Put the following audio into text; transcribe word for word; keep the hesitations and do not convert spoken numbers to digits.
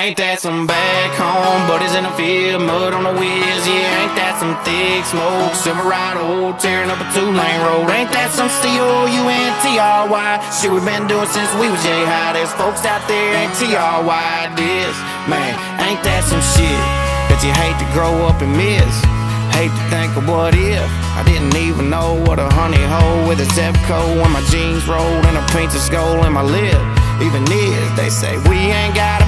Ain't that some back home, buddies in the field, mud on the wheels, yeah. Ain't that some thick smoke, Silverado, tearing up a two-lane road. Ain't that some C O U N T R Y, shit we been doing since we was J-High. There's folks out there ain't T R Y this, man. Ain't that some shit that you hate to grow up and miss? Hate to think of what if I didn't even know what a honey hole with a Zepco when my jeans rolled and a painted skull in my lip even is. They say we ain't got